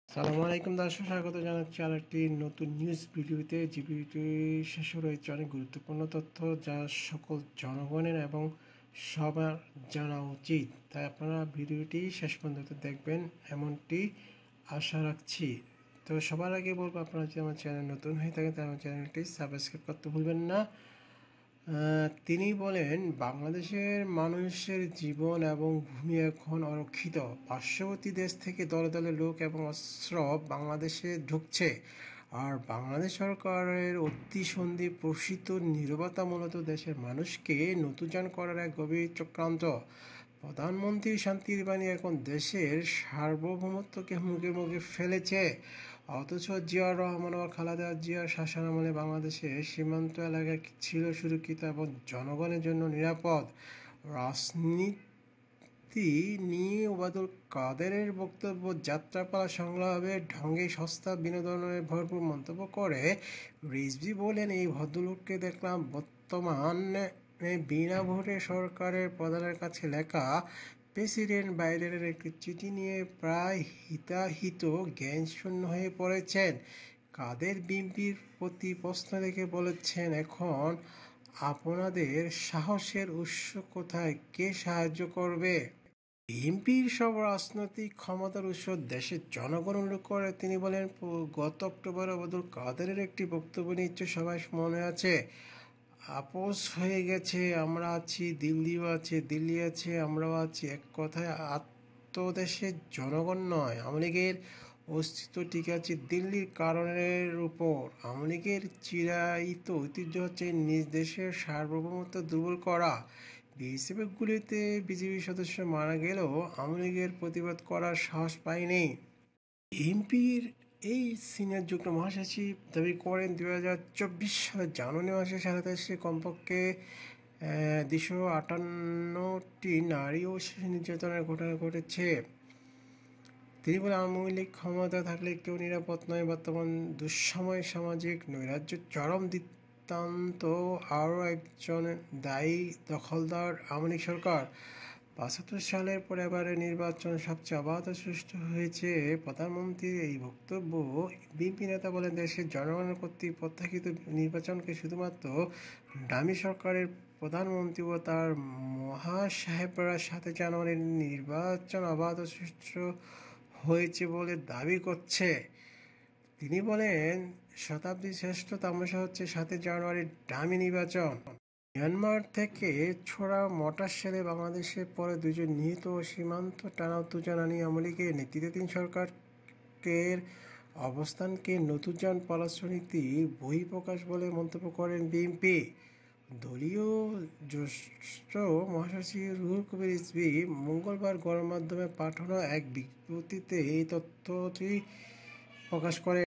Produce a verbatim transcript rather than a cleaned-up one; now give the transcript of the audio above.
সালামু আলাইকুম দর্শক, স্বাগত জানাচ্ছি আর একটি নতুন নিউজ ভিডিওতে। যে ভিডিওটি শেষে রয়েছে অনেক গুরুত্বপূর্ণ তথ্য যা সকল জনগণের এবং সবার জানা উচিত, তাই আপনারা ভিডিওটি শেষ পর্যন্ত দেখবেন এমনটি আশা রাখছি। তো সবার আগে বলবো, আপনারা যদি আমার চ্যানেল নতুন হয়ে থাকেন তাহলে আমার চ্যানেলটি সাবস্ক্রাইব করতে ভুলবেন না। তিনি বলেন, বাংলাদেশের মানুষের জীবন এবং ভূমি এখন অরক্ষিত। পার্শ্ববর্তী দেশ থেকে দলে দলে লোক এবং অস্ত্র বাংলাদেশে ঢুকছে, আর বাংলাদেশ সরকারের অতিসন্ধি প্রসূত নীরবতা মূলত দেশের মানুষকে নতুজান করার এক গভীর চক্রান্ত। প্রধানমন্ত্রী শান্তির বাণী এখন দেশের সার্বভৌমত্বকে মুখে মুখে ফেলেছে, অথচ জিয়াউর রহমান ও খালেদা জিয়ার শাসনামলে বাংলাদেশের সীমান্ত এলাকা ছিল সুরক্ষিত এবং জনগণের জন্য নিরাপদ। রাজনীতি নিয়ে ওবায়দুল কাদেরের বক্তব্য যাত্রাপালা সংলাপের ঢঙ্গে সস্তা বিনোদনের ভরপুর মন্তব্য করে রিজভী বলেন, এই ভদ্রলোককে দেখলাম বর্তমানে বিনা ভোটে সরকারের প্রধানের কাছে লেখা প্রেসিডেন্ট বাইডেনের একটি চিঠি নিয়ে প্রায় হিতাহিত জ্ঞানশূন্য হয়ে পড়েছেন। কাদের বিএনপির প্রতি প্রশ্ন রেখে বলেছেন, এখন আপনাদের সাহসের উৎস কোথায়? কে সাহায্য করবে? বিএনপির সব রাজনৈতিক ক্ষমতার উৎস দেশের জনগণ উল্লেখ করে তিনি বলেন, গত অক্টোবরে ওবায়দুল কাদেরের একটি বক্তব্য নিশ্চয় সবাই মনে আছে। আপোষ হয়ে গেছে, আমরা আছি, দিল্লিও আছে, দিল্লি আছে, আমরাও আছি। এক কথায় আত্মদেশের জনগণ নয়, আওয়ামী লীগের অস্তিত্ব টিকে আছে দিল্লির কারণের উপর। আওয়ামী লীগের চিরায়িত ঐতিহ্য হচ্ছে নিজ দেশের সার্বভৌমত্ব দুর্বল করা। বিএসএফের গুলিতে বিজিবি সদস্য মারা গেলেও আওয়ামী লীগের প্রতিবাদ করার সাহস পায়নি। বিএনপির এই সিনিয়র যুগ্ম মহাসচিব দাবি করেন, দুই হাজার চব্বিশ সালের জানুয়ারি মাসে সারা দেশে কমপক্ষে দুশো আটান্নটি নারী ও শিশু নির্যাতনের ঘটনা ঘটেছে। তিনি বলেন, আওয়ামী লীগ ক্ষমতা থাকলে কেউ নিরাপদ নয়। বর্তমান দুঃসময় সামাজিক নৈরাজ্য চরম দৃষ্টান্ত। আরও একজন দায়ী দখলদার আওয়ামী লীগ সরকার। পঁচাত্তর সালের পর এবারের নির্বাচন সবচেয়ে অবাধ সুষ্ঠু হয়েছে। প্রধানমন্ত্রীর এই বক্তব্য। বিএনপি নেতা বলেন, দেশের জনগণের কর্তৃক প্রত্যাখ্যিত নির্বাচনকে শুধুমাত্র ডামি সরকারের প্রধানমন্ত্রী ও তার মহাসাহেবরা সাথে জানুয়ারির নির্বাচন অবাধ সুষ্ঠু হয়েছে বলে দাবি করছে। তিনি বলেন, শতাব্দীর শ্রেষ্ঠ তামাশা হচ্ছে সাতই জানুয়ারির ডামি নির্বাচন। মিয়ানমার থেকে ছোড়া মর্টার শেলে বাংলাদেশে পরে দুজন নিহত ও সীমান্ত টানা উত্তেজনা নিয়ে আওয়ামী লীগের নেতৃত্বাধীন সরকারের অবস্থানকে নতুজান পররাষ্ট্রনীতির বহিঃপ্রকাশ বলে মন্তব্য করেন বিএনপি। দলীয় জ্যেষ্ঠ মহাসচিব রুহুল কবির রিজভী মঙ্গলবার গণমাধ্যমে পাঠানো এক বিবৃতিতে এই তথ্যটি প্রকাশ করেন।